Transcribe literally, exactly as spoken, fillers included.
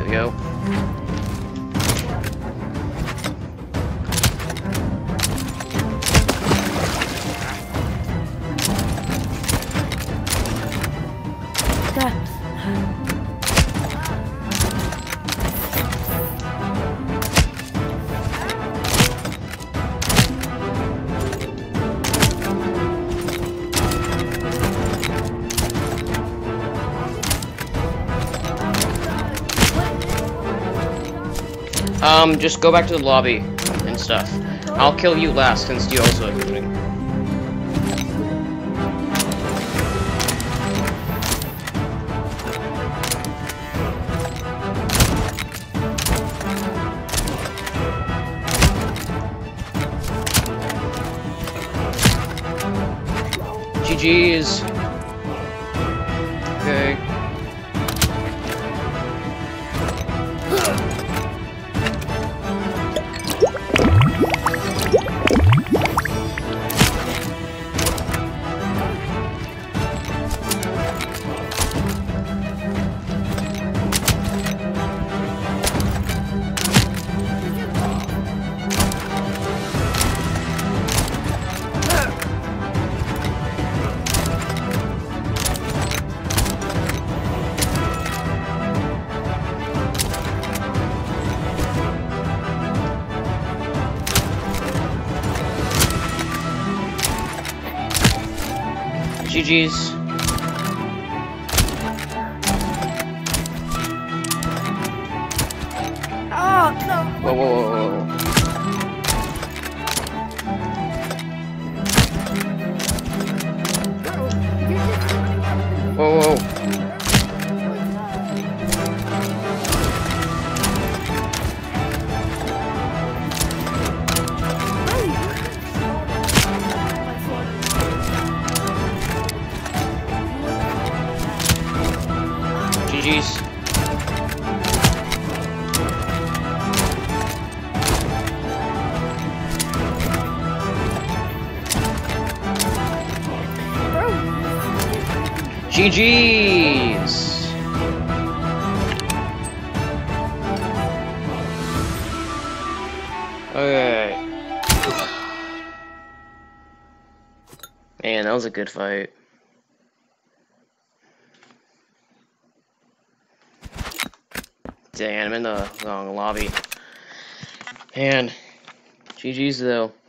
we go. Um, just go back to the lobby and stuff. I'll kill you last since you also have moving. G G's. Okay. G G's. Oh, no. Whoa, whoa, whoa, whoa. Whoa, whoa. G G's. G G's. Okay. Man, that was a good fight. Dang, I'm in the wrong lobby. And G G's though.